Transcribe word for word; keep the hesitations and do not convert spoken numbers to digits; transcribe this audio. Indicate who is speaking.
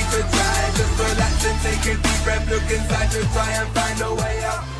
Speaker 1: to try. Just relax and take a deep breath, look inside to try and find a way out.